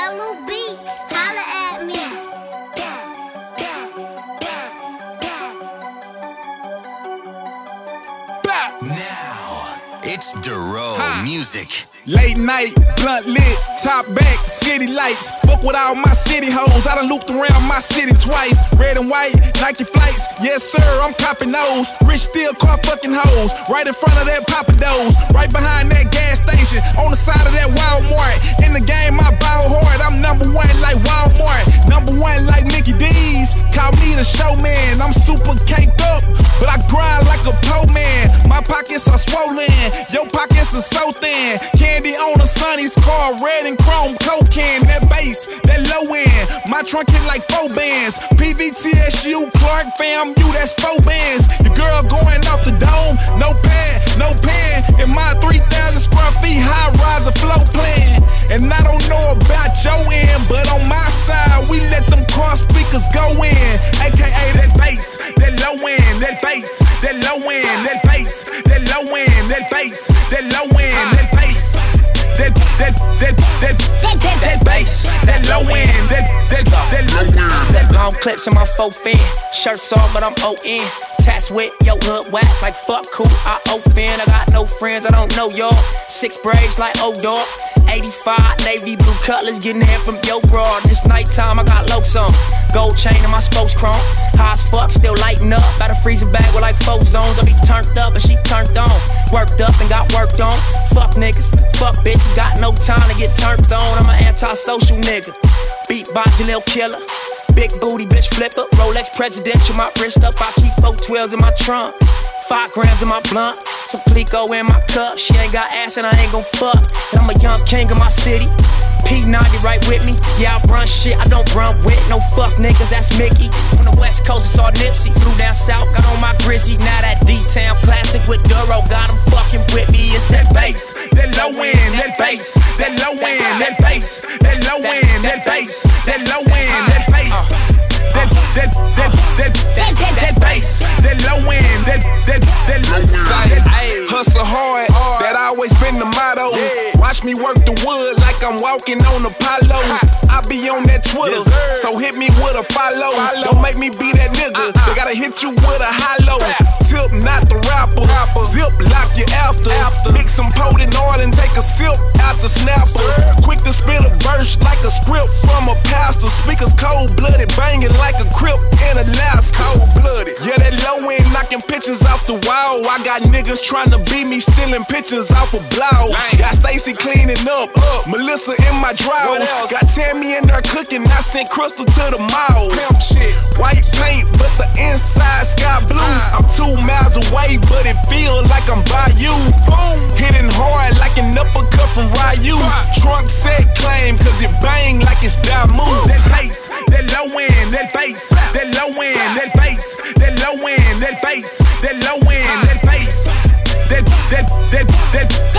Yellow Beats, holla at me. Now, it's Duro music. Late night, blunt lit, top back, city lights. Fuck with all my city hoes. I done looped around my city twice. Red and white, Nike flights. Yes sir, I'm copping those. Rich still car fucking hoes. Right in front of that Papa Do's. Right behind that gas station. On the side of that Walmart. In the game, I ball hard. I'm number one like Walmart. Number one like Mickey D's. Call me the showman. I'm super caked up, but I grind like a po man. My pockets are swollen. Your pockets are so thin. Candy on a Sonny's car, red and chrome cocaine. That bass, that low end. My trunk hit like 4 bands. PVTSU, Clark fam, you that's 4 bands. Your girl going off the dome, no pad, no pen. In my 3,000 square feet high rise flow plan. And I don't know about your end, but on my side, we let them car speakers go in. AKA that bass, that low end, that bass, that low end, that bass, that low end, that bass, that low end, that bass. That bass, that low end, that low end. That long clips in my 4 fin. Shirts off, but I'm O-N. Tats wet, yo hood whack, like fuck cool, I offend. I got no friends, I don't know y'all. 6 braids like O-Dog. 85, navy blue cutlass, getting in from yo broad. This nighttime, I got lokes on. Gold chain in my spokes chrome. High as fuck, still lighting up. Got a freezer bag with like 4 zones. I be turned up, but she turned on. Worked up and got worked on. Fuck niggas, fuck bitches, got no time to get turned on. I'm an anti-social nigga. Beat by Jalil Killer. Big booty bitch flipper. Rolex presidential, my wrist up. I keep 412s in my trunk. 5 grams in my blunt. Some Plico in my cup. She ain't got ass and I ain't gon' fuck. And I'm a young king of my city. P90 right with me. Yeah, I run shit, I don't run with no fuck niggas, that's Mickey. On the west coast, it's all Nipsey. Flew down south, got on my Grizzy. Now that D-Town classic with Duro, got him fucking with me. It's that bass, that low end, that bass, that low end, that bass, that low end, that bass, that low end, that bass. That bass, that low end, that low end. Hustle hard, that always been the motto. Watch me work the wood like I'm walking on Apollo. I be on that Twitter, so hit me with a follow. Don't make me be that nigga, they gotta hit you with a hollow. Tip, not the rapper. Zip, lock you after. Mix some potent oil and take a sip out the snapper. Quick to spit a verse like a script from a pastor. Speakers cold-blooded, banging like a crip in Alaska. Cold-blooded. Yeah, that low end knocking pictures off the wall. I got niggas trying to beat me, stealing pictures off of blogs. Got Stacy cleaning up, Melissa in my drawers. Got Tammy in there cooking, I sent Crystal to the mall. Pimp shit, white paint, but the inside sky blue. I'm 2 miles away, but it feel like I'm by you. Hitting hard like an uppercut from Ryu. Trunk set claim, cause it bang like it's Damu. That bass, that low end, that bass, that low end, that bass, that low end, that bass, that low end, that bass. That